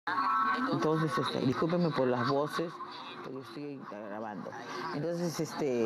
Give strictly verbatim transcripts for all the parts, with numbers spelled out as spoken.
Entonces, este, discúlpenme por las voces, pero yo estoy grabando. Entonces, este...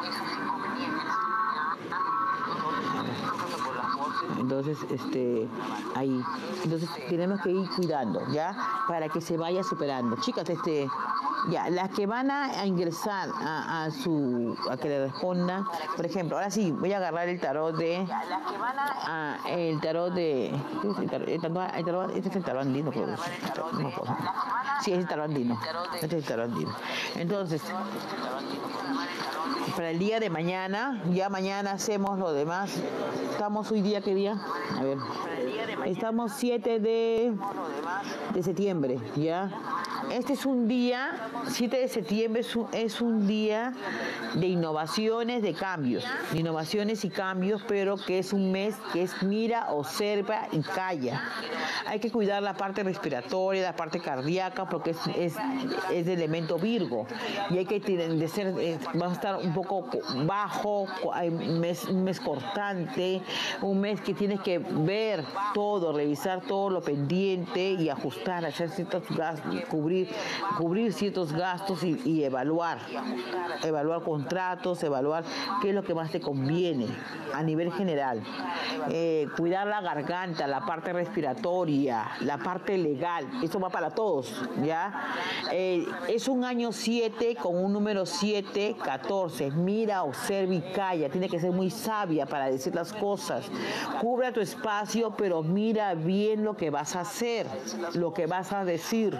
Entonces, este, ahí. Entonces, tenemos que ir cuidando, ¿ya? Para que se vaya superando. Chicas, este, ya, las que van a, a ingresar a, a su, a que le respondan, por ejemplo, ahora sí, voy a agarrar el tarot de, a, el tarot de, ¿qué es el tarot? El tarot, el tarot, este es el tarot andino, creo que es. No me acuerdo. Sí, es el tarot andino. Este es el tarot andino. Entonces, para el día de mañana, ya mañana hacemos lo demás. Estamos hoy día, ¿qué día? A ver, estamos siete de, de septiembre, ¿ya? Este es un día, siete de septiembre es un, es un día de innovaciones, de cambios, de innovaciones y cambios, pero que es un mes que es mira, observa y calla. Hay que cuidar la parte respiratoria, la parte cardíaca, porque es, es, es de elemento Virgo, y hay que de ser, eh, va a estar un poco bajo, hay un mes, un mes cortante, un mes que tienes que ver todo, revisar todo lo pendiente y ajustar, hacer ciertos gastos, cubrir, cubrir ciertos gastos y, y evaluar, evaluar contratos, evaluar qué es lo que más te conviene a nivel general. Eh, cuidar la garganta, la parte respiratoria, la parte legal, eso va para todos, ¿ya? Eh, es un año siete con un número siete, catorce, mira, observa y calla, tiene que ser muy sabia para decir las cosas, cubre tu espacio, pero mira bien lo que vas a hacer, lo que vas a decir,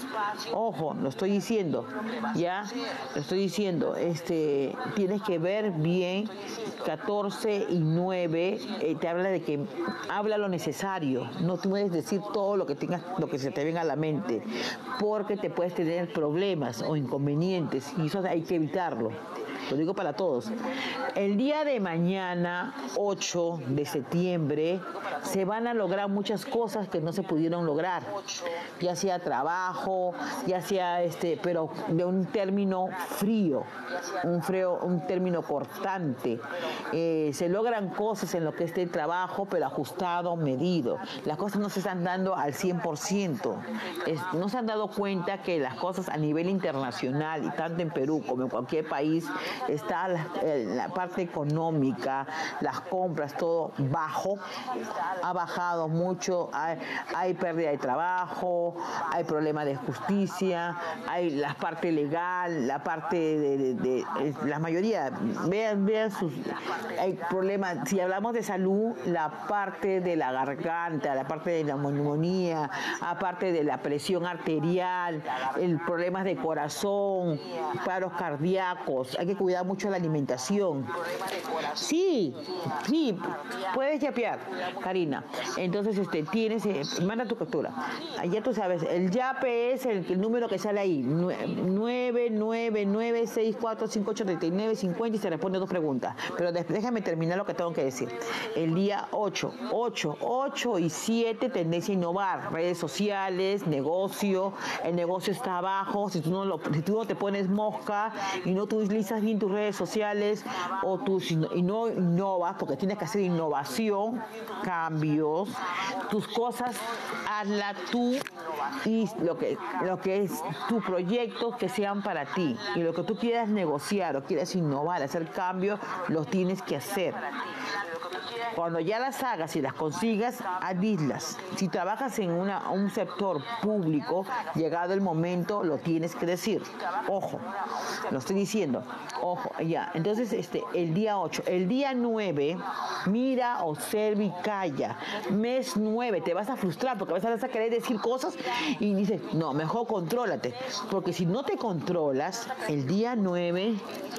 ojo, lo estoy diciendo, ¿ya? Lo estoy diciendo, este, tienes que ver bien, catorce y nueve, eh, te habla de que habla lo necesario, no tú puedes decir todo lo que tengas, lo que se te venga a la mente, porque te puedes tener problemas o inconvenientes y eso hay que evitarlo. Lo digo para todos. El día de mañana, ocho de septiembre, se van a lograr muchas cosas que no se pudieron lograr, ya sea trabajo, ya sea este, pero de un término frío, un frío, un término cortante. Eh, se logran cosas en lo que esté el trabajo, pero ajustado, medido. Las cosas no se están dando al cien por ciento. Es, no se han dado cuenta que las cosas a nivel internacional, y tanto en Perú como en cualquier país, está la, la parte económica, las compras, todo bajo, ha bajado mucho, hay, hay pérdida de trabajo, hay problemas de justicia, hay la parte legal, la parte de, de, de, de la mayoría, vean, vean sus, hay problemas, si hablamos de salud, la parte de la garganta, la parte de la neumonía, aparte de la presión arterial, el problemas de corazón, paros cardíacos, hay que cuidar mucho la alimentación. Sí, sí, puedes yapear, Karina. Entonces, este, tienes, eh, manda tu captura. Ya tú sabes, el yape es el, el número que sale ahí, nueve nueve nueve seis cuatro cinco ocho tres nueve cinco cero y se responde dos preguntas. Pero déjame terminar lo que tengo que decir. El día ocho, ocho, ocho y siete, tendencia a innovar, redes sociales, negocio, el negocio está abajo, si tú no, lo, si tú no te pones mosca y no utilizas bien tus redes sociales o tus, y no innovas, porque tienes que hacer innovación, cambios, tus cosas, hazla tú y lo que, lo que es tu proyecto que sean para ti y lo que tú quieras negociar o quieras innovar, hacer cambios, los tienes que hacer. Cuando ya las hagas y las consigas, hazlas. Si trabajas en una, un sector público, llegado el momento, lo tienes que decir. Ojo, lo estoy diciendo. Ojo, ya. Entonces, este, el día ocho. El día nueve, mira, observa y calla. Mes nueve, te vas a frustrar porque vas a querer decir cosas y dices, no, mejor contrólate. Porque si no te controlas, el día nueve...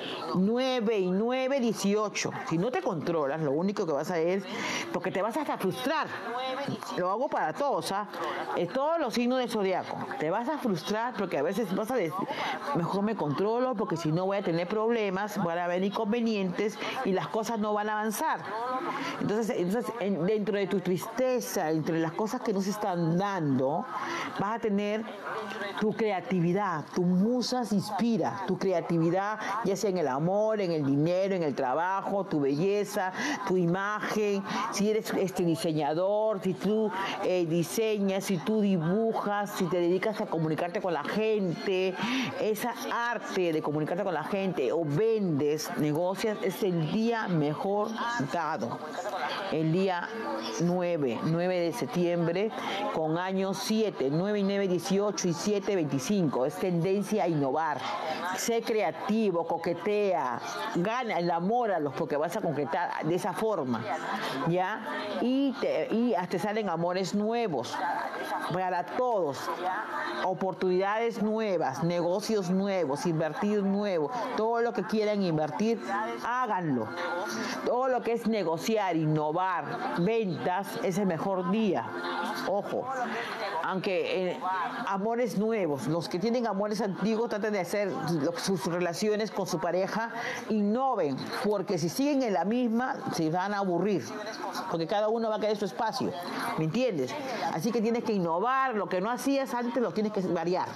nueve y nueve, dieciocho. Si no te controlas, lo único que vas a es, porque te vas hasta frustrar. Lo hago para todos, ¿ah? ¿eh? Todos los signos del zodiaco. Te vas a frustrar porque a veces vas a decir, mejor me controlo porque si no voy a tener problemas, van a haber inconvenientes y las cosas no van a avanzar. Entonces, entonces en, dentro de tu tristeza, entre las cosas que no se están dando, vas a tener tu creatividad, tu musa se inspira, tu creatividad, ya sea en el amor, amor, en el dinero, en el trabajo, tu belleza, tu imagen, si eres este diseñador, si tú eh, diseñas, si tú dibujas, si te dedicas a comunicarte con la gente, esa arte de comunicarte con la gente o vendes, negocias, es el día mejor dado. El día nueve, nueve de septiembre, con años siete, nueve y nueve, dieciocho y siete, veinticinco. Es tendencia a innovar. Sé creativo, coquetea, gana, enamóralos porque vas a concretar de esa forma, ¿ya? Y, te, y hasta salen amores nuevos para todos, oportunidades nuevas, negocios nuevos, invertir nuevo, todo lo que quieran invertir, háganlo. Todo lo que es negociar, innovar, ventas, es el mejor día. Ojo, aunque eh, amores nuevos, los que tienen amores antiguos traten de hacer lo, sus relaciones con su pareja, innoven, porque si siguen en la misma, se van a aburrir, porque cada uno va a querer su espacio, ¿me entiendes? Así que tienes que innovar, lo que no hacías antes lo tienes que variar.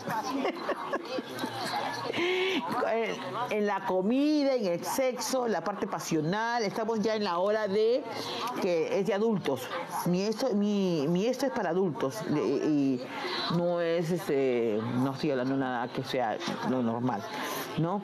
En la comida, en el sexo, la parte pasional, estamos ya en la hora de que es de adultos. Mi esto, mi, mi esto es para adultos y, y no es, este, no estoy hablando nada que sea lo normal, ¿no?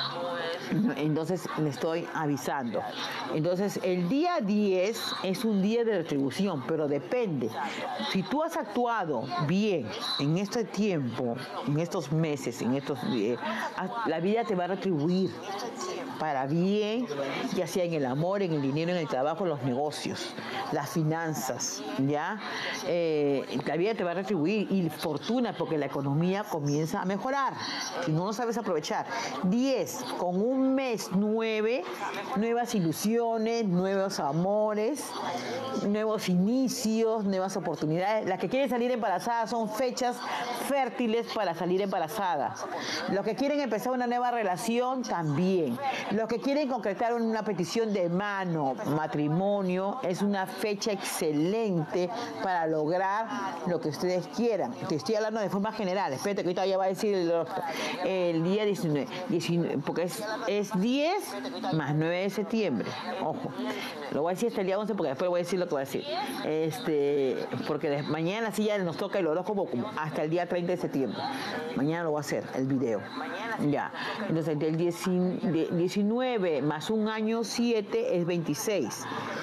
Entonces le estoy avisando. Entonces el día diez es un día de retribución, pero depende. Si tú has actuado bien en este tiempo, en estos meses, en estos días, la vida te va a retribuir para bien, ya sea en el amor, en el dinero, en el trabajo, en los negocios, las finanzas, ¿ya? Eh, la vida te va a retribuir y fortuna porque la economía comienza a mejorar. Si no lo sabes aprovechar. diez, con un mes nueve, nuevas ilusiones, nuevos amores, nuevos inicios, nuevas oportunidades. Las que quieren salir embarazadas son fechas fértiles para salir embarazadas. Los que quieren empezar una nueva relación también. Los que quieren concretar una petición de mano, matrimonio, es una fecha excelente para lograr lo que ustedes quieran. Te estoy hablando de forma general. Espérate que ahorita ya va a decir el, el día diecinueve, diecinueve, porque es, es diez más nueve de septiembre. Ojo, lo voy a decir hasta el día once porque después voy a decir lo que voy a decir. Este, porque de, mañana sí ya nos toca el horóscopo hasta el día treinta de septiembre. Mañana lo voy a hacer, el video. Ya. Entonces, el diecinueve más un año siete es veintiséis.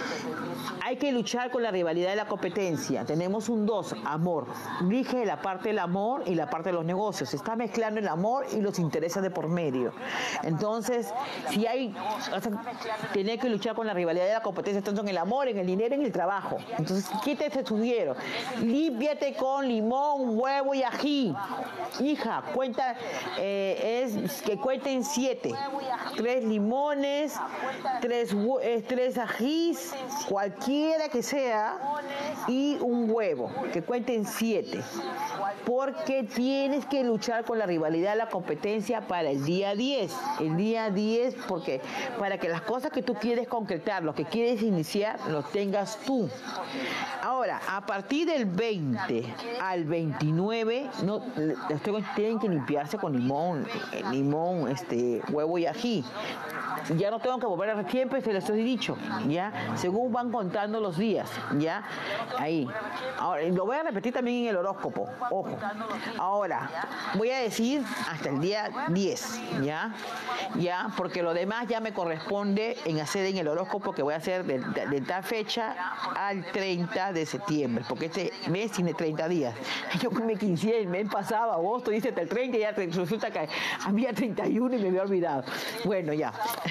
Hay que luchar con la rivalidad y la competencia. Tenemos un dos, amor. Dije la parte del amor y la parte de los negocios. Se está mezclando el amor y los intereses de por medio. Entonces, si hay, o sea, tiene que luchar con la rivalidad y la competencia, tanto en el amor, en el dinero, en el trabajo. Entonces, ¿qué te estuvieron? Límpiate con limón, huevo y ají. Hija, cuenta, eh, es que cuenten siete. Tres limones, tres, eh, tres ajís, cualquier quiera que sea, y un huevo, que cuenten siete, porque tienes que luchar con la rivalidad, la competencia para el día diez, el día diez, porque para que las cosas que tú quieres concretar, lo que quieres iniciar, lo tengas tú. Ahora, a partir del veinte al veintinueve, no, tienen que limpiarse con limón, limón, este, huevo y ají. Ya no tengo que volver a siempre, se les he dicho, ya, según van contando los días, ya, ahí. Ahora, lo voy a repetir también en el horóscopo, ojo. Ahora, voy a decir hasta el día diez, ya, ya, porque lo demás ya me corresponde en hacer en el horóscopo que voy a hacer de, de, de tal fecha al treinta de septiembre, porque este mes tiene treinta días. Yo me quince el mes pasado, agosto, dice hasta el treinta y ya resulta que había treinta y uno y me había olvidado. Bueno, ya.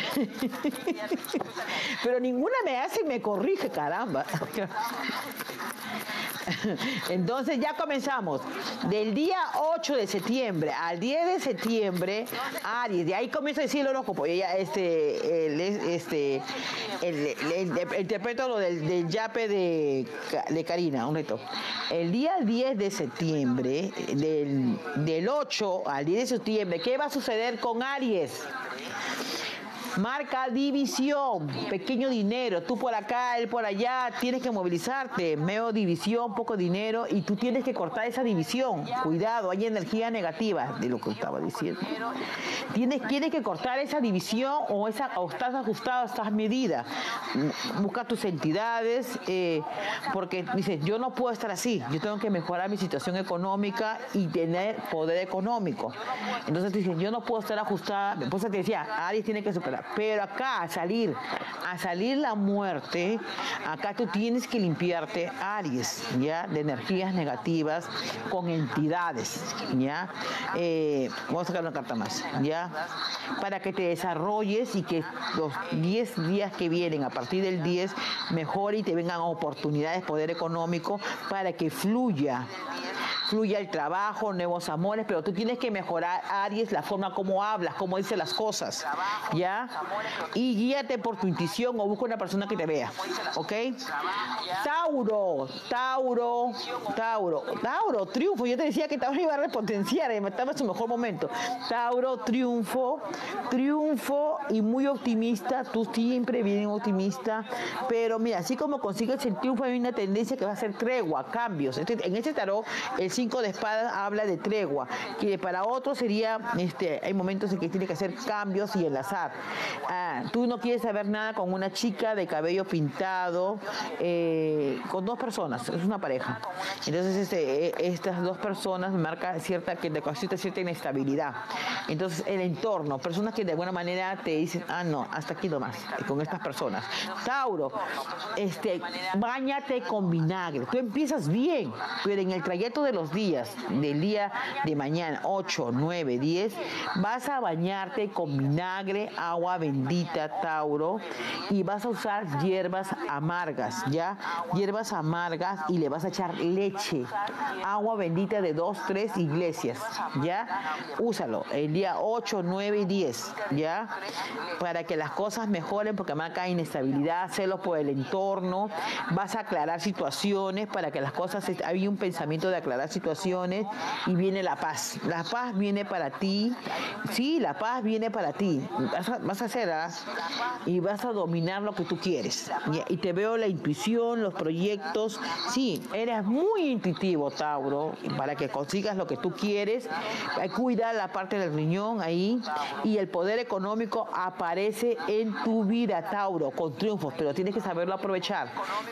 Pero ninguna me hace y me corrige, caramba. Entonces ya comenzamos. Del día ocho de septiembre al diez de septiembre, Aries, de ahí comienza a decir el horóscopo. Ella, este, el, este, el, el, el, el, interpreto lo del, del yape de, de Karina, un reto. El día diez de septiembre, del, del ocho al diez de septiembre, ¿qué va a suceder con Aries? Marca división, pequeño dinero, tú por acá, él por allá, tienes que movilizarte, medio división, poco dinero, y tú tienes que cortar esa división. Cuidado, hay energía negativa, de lo que estaba diciendo. Tienes, tienes que cortar esa división o, esa, o estás ajustado, estás medida. Busca tus entidades, eh, porque dices, yo no puedo estar así, yo tengo que mejorar mi situación económica y tener poder económico. Entonces dices, yo no puedo estar ajustada, por eso te decía, Aries tiene que superar, pero acá a salir, a salir la muerte, acá tú tienes que limpiarte, Aries, ya, de energías negativas con entidades, ya. Eh, vamos a sacar una carta más, ya, para que te desarrolles y que los diez días que vienen, a partir del diez, mejore y te vengan oportunidades, poder económico, para que fluya. Fluya el trabajo, nuevos amores, pero tú tienes que mejorar, Aries, la forma como hablas, cómo dices las cosas, ¿ya? Y guíate por tu intuición o busca una persona que te vea, ¿ok? Tauro, Tauro, Tauro, Tauro, triunfo. Yo te decía que Tauro iba a repotenciar, estaba en su mejor momento. Tauro, triunfo, triunfo y muy optimista, tú siempre bien optimista, pero mira, así como consigues el triunfo, hay una tendencia que va a ser tregua, cambios. Este, en este tarot, el cinco de espadas habla de tregua, que para otros sería, este, hay momentos en que tiene que hacer cambios y enlazar. Ah, tú no quieres saber nada con una chica de cabello pintado, eh, con dos personas, es una pareja. Entonces este, estas dos personas marcan cierta, que cierta, cierta inestabilidad. Entonces el entorno, personas que de alguna manera te dicen, ah no, hasta aquí nomás, con estas personas. Tauro, este, báñate con vinagre, tú empiezas bien, pero en el trayecto de los días, del día de mañana, ocho, nueve, diez, vas a bañarte con vinagre, agua bendita, Tauro, y vas a usar hierbas amargas, ¿ya? Hierbas amargas y le vas a echar leche, agua bendita de dos, tres iglesias, ¿ya? Úsalo el día ocho, nueve y diez, ¿ya? Para que las cosas mejoren, porque acá hay inestabilidad, celos por el entorno, vas a aclarar situaciones para que las cosas, hay un pensamiento de aclarar situaciones y viene la paz. La paz viene para ti, sí, la paz viene para ti. Vas a, vas a hacer, ¿ah? Y vas a dominar lo que tú quieres. Y, y te veo la intuición, los proyectos. Sí, eres muy intuitivo, Tauro, para que consigas lo que tú quieres. Cuida la parte del riñón ahí y el poder económico aparece en tu vida, Tauro, con triunfos, pero tienes que saberlo aprovechar.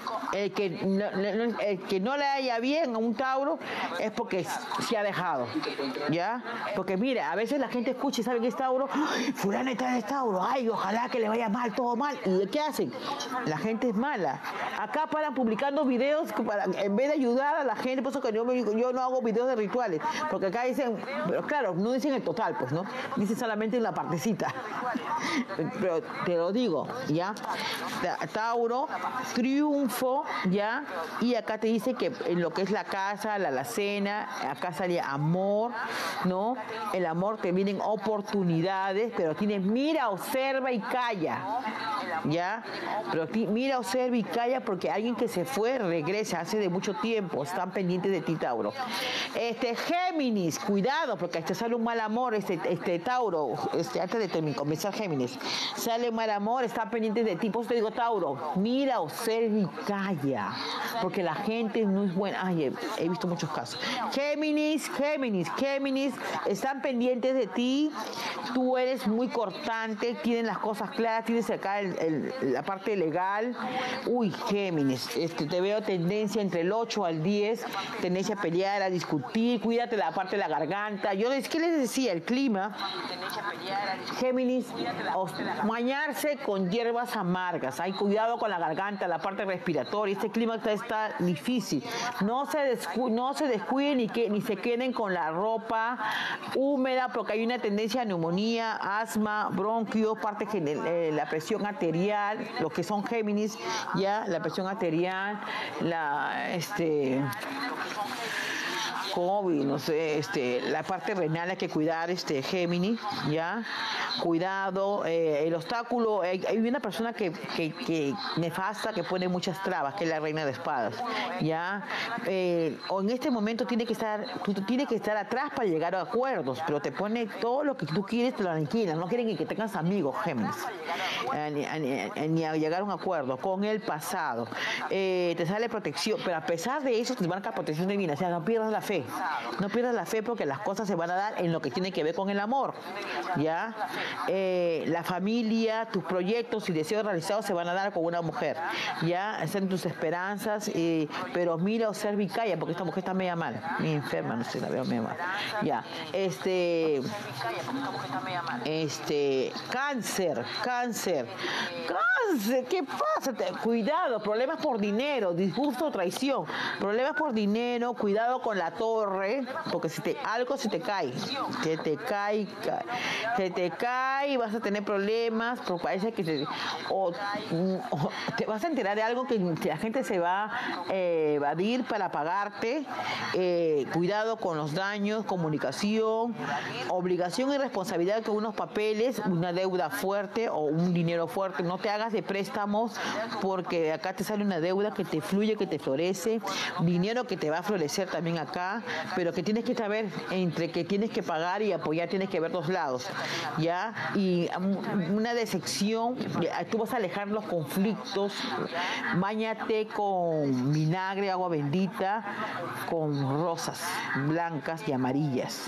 El que no, el que no le haya bien a un Tauro es porque se ha dejado, ¿ya? Porque mira, a veces la gente escucha y sabe que es Tauro, fulano está de Tauro, ay, ojalá que le vaya mal, todo mal. ¿Y qué hacen? La gente es mala. Acá paran publicando videos para, en vez de ayudar a la gente, por eso que yo, yo no hago videos de rituales, porque acá dicen, pero claro, no dicen el total, pues, ¿no? Dicen solamente en la partecita. Pero te lo digo, ¿ya? Tauro, triunfo, ¿ya? Y acá te dice que en lo que es la casa, la alacena, acá salía amor, ¿no? El amor, te vienen oportunidades, pero tienes, mira, observa y calla, ¿ya? Pero mira, observa y calla, porque alguien que se fue regresa hace de mucho tiempo, están pendientes de ti, Tauro. Este, Géminis, cuidado, porque te sale un mal amor, este, este Tauro, este, antes de terminar, comenzar Géminis, sale un mal amor, están pendientes de ti, por eso te digo, Tauro, mira, observa y calla, porque la gente no es buena. Ay, he, he visto muchos casos. Géminis, Géminis, Géminis, están pendientes de ti, tú eres muy cortante, tienen las cosas claras, tienes acá el, el, la parte legal. Uy, Géminis, este, te veo tendencia entre el ocho al diez, tendencia a pelear, a discutir, cuídate la parte de la garganta. Yo les, ¿qué les decía? El clima, Géminis, bañarse con hierbas amargas, hay cuidado con la garganta, la parte respiratoria, este clima está, está difícil, no se, descu no se descuiden ni, que, ni se queden con la ropa húmeda, porque hay una tendencia a neumonía, asma, bronquios, parte eh, la presión arterial, lo que son Géminis, ya, la presión arterial, la, este... COVID, no sé, este, la parte renal hay que cuidar, este, Géminis, ¿ya? Cuidado, eh, el obstáculo, hay, hay una persona que, que, que nefasta, que pone muchas trabas, que es la reina de espadas, ¿ya? Eh, o en este momento tiene que estar, tú tienes que estar atrás para llegar a acuerdos, pero te pone todo lo que tú quieres, te lo aniquilan, no quieren ni que tengas amigos, Géminis, eh, ni, ni, ni a llegar a un acuerdo con el pasado. Eh, te sale protección, pero a pesar de eso te marca protección divina, o sea, no pierdas la fe, no pierdas la fe porque las cosas se van a dar en lo que tiene que ver con el amor, ¿ya? Eh, la familia, tus proyectos y deseos realizados se van a dar con una mujer, ¿ya? Están tus esperanzas, eh, pero mira, observa y calla, porque esta mujer está media mal, media enferma, no sé, la veo media mal, ya, este, este, cáncer, cáncer, cáncer, ¿qué pasa? Te, cuidado, problemas por dinero, disgusto o traición, problemas por dinero, cuidado con la torre, porque si te, algo se te cae, se te cae, cae se te cae y vas a tener problemas, porque parece que te, o, o te vas a enterar de algo que, que la gente se va a eh, evadir para pagarte, eh, cuidado con los daños, comunicación, obligación y responsabilidad con unos papeles, una deuda fuerte o un dinero fuerte, no te hagas de préstamos porque acá te sale una deuda que te fluye, que te florece, dinero que te va a florecer también acá, pero que tienes que saber entre que tienes que pagar y apoyar, tienes que ver dos lados, ¿ya? Y una decepción, tú vas a alejar los conflictos, báñate con vinagre, agua bendita, con rosas blancas y amarillas.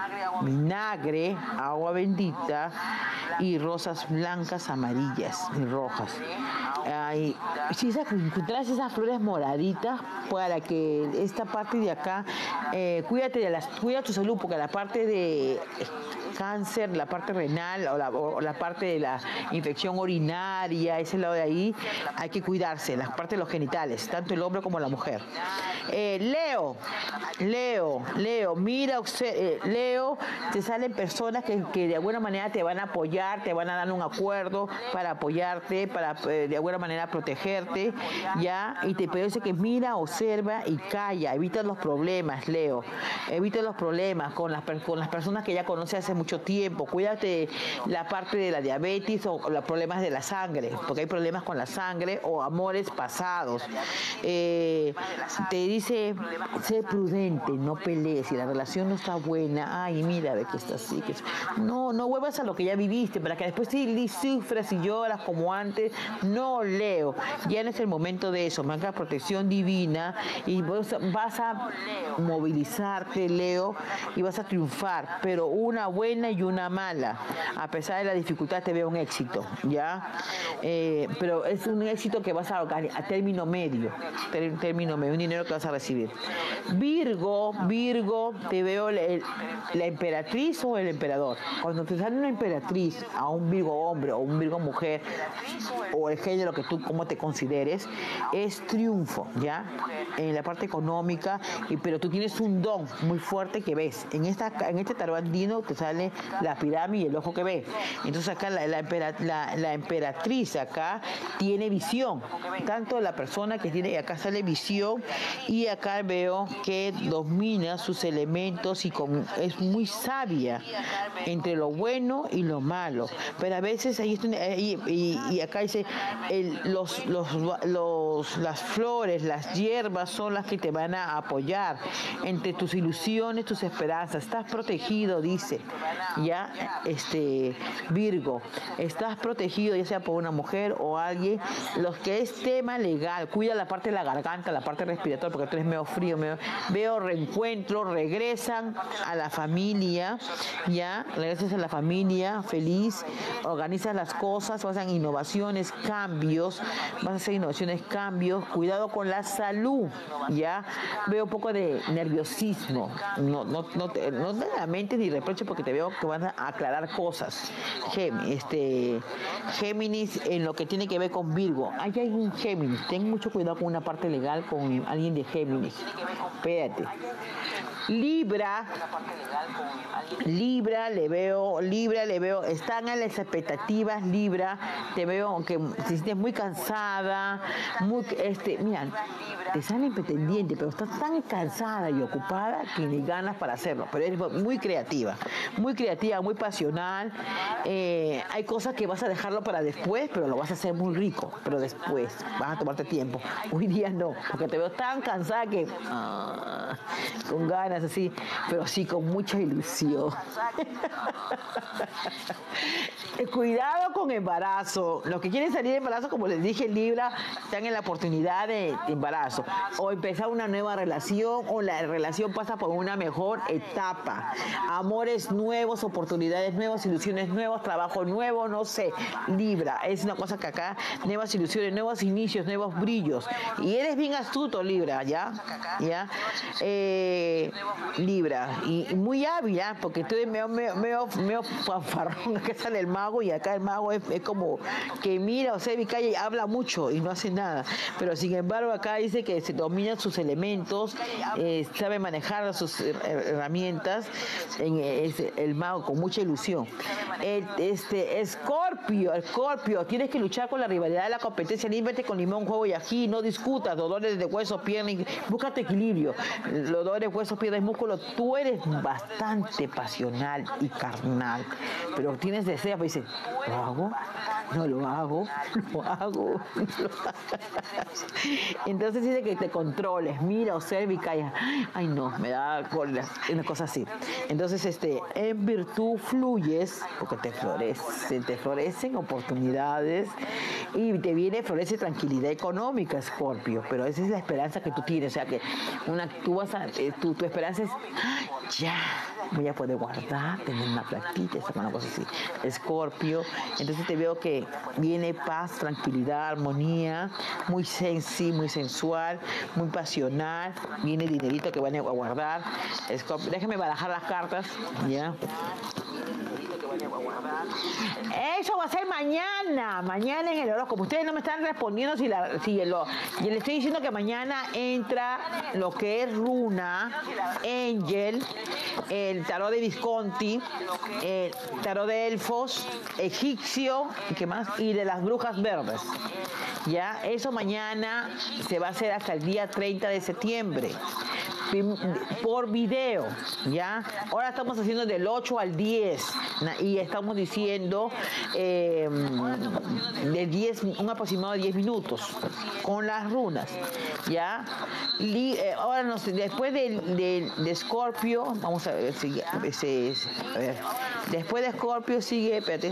Vinagre, agua bendita y rosas blancas, amarillas y rojas. Ay, si encuentras esas flores moraditas para que esta parte de acá, eh, cuídate de las, cuida tu salud, porque la parte de cáncer, la parte renal o la, o la parte de la infección urinaria, ese lado de ahí, hay que cuidarse, la parte de los genitales, tanto el hombre como la mujer. Eh, Leo, Leo, Leo, mira, eh, Leo, te salen personas que, que de alguna manera te van a apoyar, te van a dar un acuerdo para apoyarte, para eh, de alguna manera protegerte, ya, y te parece que mira, observa y calla, evita los problemas, Leo, evita los problemas con las, con las personas que ya conoces hace mucho tiempo, cuídate la parte de la diabetes o, o los problemas de la sangre, porque hay problemas con la sangre o amores pasados. Eh, te dice, sé prudente, no pelees, si la relación no está buena, ay, mira, ve que está así, que no, no vuelvas a lo que ya viviste, para que después sí sufras y lloras como antes. No, Leo, ya no es el momento de eso, marca protección divina y vos vas a movilizarte, Leo, y vas a triunfar, pero una buena y una mala. A pesar de la dificultad te veo un éxito, ¿ya? Eh, pero es un éxito que vas a, a término medio, término medio, un dinero que vas a recibir. Virgo, Virgo, te veo la, la emperatriz o el emperador. Cuando te sale una emperatriz a un Virgo hombre o un Virgo mujer, o el género que tú como te consideres, es triunfo, ¿ya? En la parte económica, y, pero tú tienes un don muy fuerte que ves. En esta en este tarot andino te sale la pirámide y el ojo que ve. Entonces acá la, la, la, la emperatriz acá tiene visión, tanto la persona que tiene, acá sale visión, y acá veo que domina sus elementos y con, es muy sabia entre lo bueno y lo malo, pero a veces ahí, ahí y, y acá dice el, los, los, los, las flores, las hierbas son las que te van a apoyar entre tus ilusiones, tus esperanzas. Estás protegido, dice, ya, este, Virgo, estás protegido, ya sea por una mujer o alguien. Los que es tema legal, cuida la parte de la garganta, la parte respiratoria, porque tú eres medio frío, medio, veo reencuentro, regresan a la familia, ya, regresas a la familia feliz, organizas las cosas, vas a hacer innovaciones, cambios, vas a hacer innovaciones, cambios, cuidado con la salud, ya, veo un poco de nerviosismo, no, no, no, te, no te lamentes ni reproches porque te veo que van a aclarar cosas. Gem, este, Géminis, en lo que tiene que ver con Virgo, hay alguien Géminis, ten mucho cuidado con una parte legal con alguien de Géminis, espérate. Libra, Libra, le veo, Libra, le veo, están en las expectativas, Libra, te veo que te sientes muy cansada, muy, este, mira, te sale pretendiente, pero estás tan cansada y ocupada que ni ganas para hacerlo, pero eres muy creativa, muy creativa, muy pasional, eh, hay cosas que vas a dejarlo para después, pero lo vas a hacer muy rico, pero después, vas a tomarte tiempo, hoy día no, porque te veo tan cansada que, ah, con ganas así, pero sí con mucha ilusión. Cuidado con embarazo. Los que quieren salir de embarazo, como les dije, Libra, están en la oportunidad de embarazo. O empezar una nueva relación, o la relación pasa por una mejor etapa. Amores nuevos, oportunidades nuevas, ilusiones nuevas, trabajo nuevo, no sé. Libra, es una cosa que acá, nuevas ilusiones, nuevos inicios, nuevos brillos. Y eres bien astuto, Libra, ¿ya? ¿Ya? Eh, Libra, y, y muy hábil, ¿eh? Porque estoy medio, medio, medio, medio fanfarrón, acá sale el mago y acá el mago es, es como que mira, o sea, mi calle habla mucho y no hace nada, pero sin embargo acá dice que se dominan sus elementos, eh, sabe manejar sus herramientas, en, es el mago con mucha ilusión. El, este, Escorpio, Escorpio, tienes que luchar con la rivalidad de la competencia, límpiate con limón, huevo y ají, no discutas, dolores de huesos, piernas, búscate equilibrio, los dolores de huesos, piernas y músculos, tú eres bastante pasional y carnal, pero tienes deseo, pero dices, ¿lo hago? No lo hago, lo hago, no lo hago. Entonces dice que te controles, mira, observa y calla. Ay, no, me da cólera, una cosa así. Entonces, este, en virtud fluyes, porque te florecen, te florecen oportunidades y te viene, florece tranquilidad económica, Escorpio, pero esa es la esperanza que tú tienes, o sea que una, tú vas a, eh, tu, tu esperanza es, ya, voy a poder guardar, tener una platita, una cosa así. Escorpio, entonces te veo que viene paz, tranquilidad, armonía, muy sensi, muy sensual, muy pasional, viene dinerito que van a guardar. Escorpio, déjame barajar las cartas, ya. Eso va a ser mañana, mañana en el horóscopo. Ustedes no me están respondiendo si, la, si lo, yo les estoy diciendo que mañana entra lo que es Runa, Angel, el tarot de Visconti, el tarot de Elfos, egipcio, ¿qué más? Y de las brujas verdes. Ya, eso mañana se va a hacer hasta el día treinta de septiembre. Por video, ¿ya? Ahora estamos haciendo del ocho al diez y estamos diciendo eh, de diez, un aproximado de diez minutos con las runas, ¿ya? Li, eh, ahora nos, después de, de, de Escorpio, vamos a ver, sigue, ese, a ver, después de Escorpio sigue, espérate,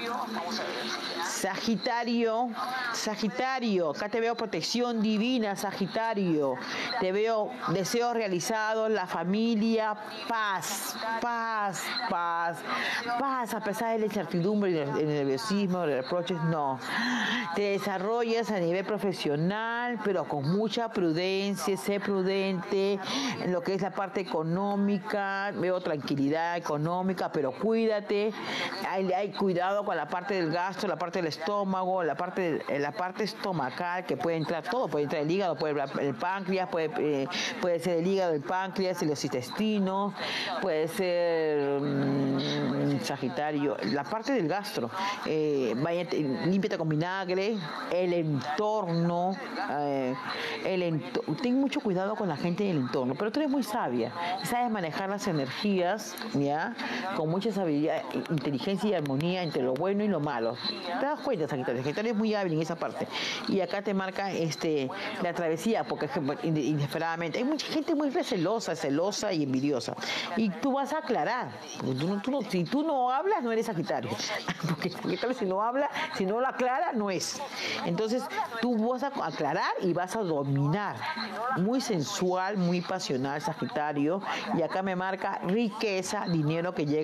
Sagitario, Sagitario, acá te veo protección divina, Sagitario, te veo deseos realizados, la familia, paz, paz, paz, paz, a pesar de la incertidumbre, el nerviosismo, los reproches, no. Te desarrollas a nivel profesional, pero con mucha prudencia, sé prudente en lo que es la parte económica, veo tranquilidad económica, pero cuídate, hay, hay cuidado con la parte del gasto, la parte del estómago, la parte, la parte estomacal, que puede entrar todo, puede entrar el hígado, puede entrar el páncreas, puede, eh, puede ser el hígado, el páncreas, los intestinos, puede ser mmm, Sagitario, la parte del gastro, eh, vaya, límpiate con vinagre, el entorno, eh, el ento ten mucho cuidado con la gente del entorno, pero tú eres muy sabia, sabes manejar las energías, ya, con mucha sabiduría, inteligencia y armonía entre lo bueno y lo malo. ¿Te das cuenta, Sagitario? Sagitario es muy hábil en esa parte. Y acá te marca este, la travesía, porque inesperadamente hay mucha gente muy recelosa, celosa y envidiosa. Y tú vas a aclarar. Tú, tú no, si tú no hablas, no eres Sagitario. Porque Sagitario, si no habla, si no lo aclara, no es. Entonces, tú vas a aclarar y vas a dominar. Muy sensual, muy pasional, Sagitario. Y acá me marca riqueza, dinero que llega a tu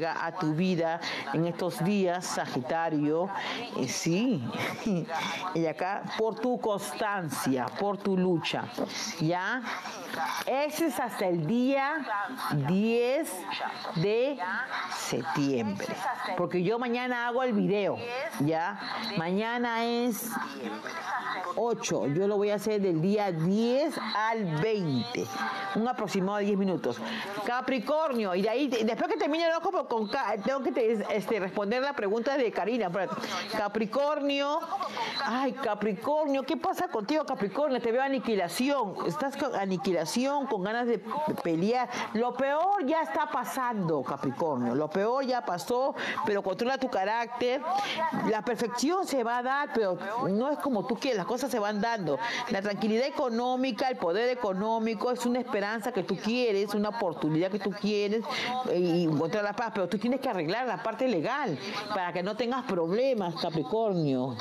tu vida en estos días, Sagitario. Eh, sí, y acá, por tu constancia, por tu lucha, ¿ya? Ese es hasta el día diez de septiembre, porque yo mañana hago el video, ¿ya? Mañana es ocho, yo lo voy a hacer del día diez al veinte, un aproximado de diez minutos. Capricornio, y de ahí, después que termine el horóscopo, con, tengo que te, este, responder la pregunta de Karina. Capricornio, ay, Capricornio, ¿qué pasa contigo, Capricornio? Te veo aniquilación, estás con aniquilación, con ganas de pelear. Lo peor ya está pasando, Capricornio, lo peor ya pasó, pero controla tu carácter. La perfección se va a dar, pero no es como tú quieres, las cosas se van dando. La tranquilidad económica, el poder económico es una esperanza que tú quieres, una oportunidad que tú quieres y encontrar la paz, pero tú tienes que arreglar la parte legal para que no tengas problemas, Capricornio.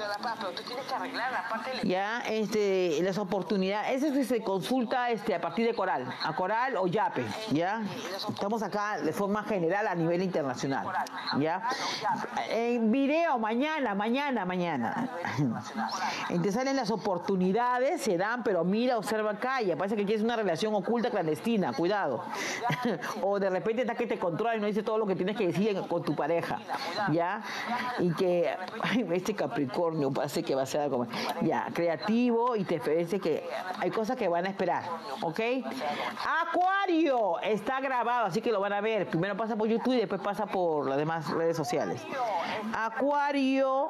Ya, este, las oportunidades, eso se consulta este, a partir de Coral, a Coral o Yape, ya. Estamos acá de forma general a nivel internacional, ya. En video, mañana, mañana, mañana. Entonces salen las oportunidades, se dan, pero mira, observa, calla. Parece que quieres una relación oculta, clandestina, cuidado. O de repente está que te controla y no dice todo lo que tienes que decir con tu pareja, ¿ya? Y que, ay, este Capricornio parece que va a ser algo, ya, creativo, y te parece que hay cosas que van a esperar, ¿ok? Acuario, está grabado, así que lo van a ver. Primero pasa por YouTube y después pasa por las demás redes sociales. Acuario,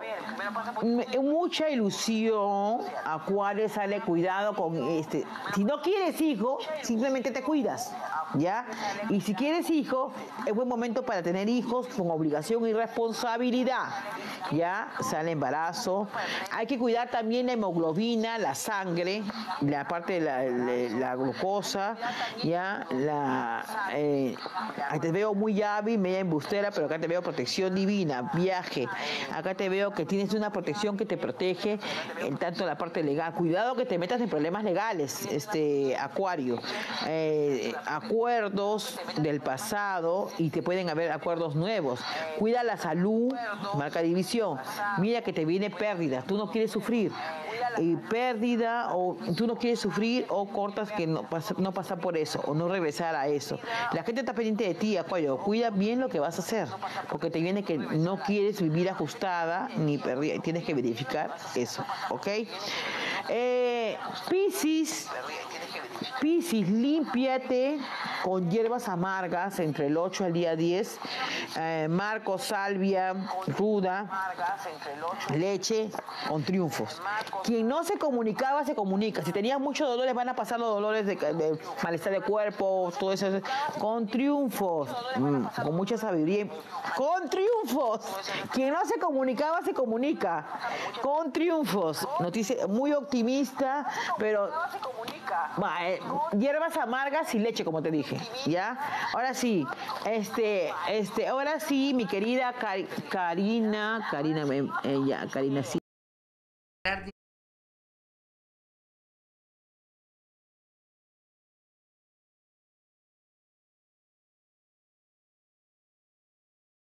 mucha ilusión. Acuario, sale, cuidado con este. Si no quieres hijo, simplemente te cuidas, ¿ya? Y si quieres hijo, es buen momento para tener hijos con obligación y responsabilidad, ¿ya? Sale embarazo. Hay que cuidar también la hemoglobina, la sangre, la parte de la, la, la glucosa, ¿ya? La, eh, te veo muy hábil, media embustera, pero acá te veo protección divina, viaje. Acá te veo que tienes una protección que te protege en tanto la parte legal. Cuidado que te metas en problemas legales, este Acuario. Eh, acuerdos del pasado y te pueden haber acuerdos nuevos. Cuida la salud, marca división. Mira que te viene pérdida, tú no quieres sufrir. Y pérdida, o tú no quieres sufrir, o cortas que no pasa, no pasa por eso, o no regresar a eso. La gente está pendiente de ti, Acuario. Cuida bien lo que vas a hacer, porque te viene que no quieres vivir ajustada ni perdida. Tienes que verificar eso, ¿ok? Eh, Piscis. Piscis, límpiate con hierbas amargas entre el ocho al día diez, eh, marco, salvia, ruda, leche, con triunfos. Quien no se comunicaba, se comunica. Si tenías muchos dolores, van a pasar los dolores de, de malestar de cuerpo, todo eso, con triunfos, mm, con mucha sabiduría, con triunfos. Quien no se comunicaba, se comunica, con triunfos. Noticia muy optimista, pero va, eh, hierbas amargas y leche, como te dije, ¿ya? Ahora sí, este, este, ahora sí, mi querida Car Karina, Karina, eh, ya, Karina, sí.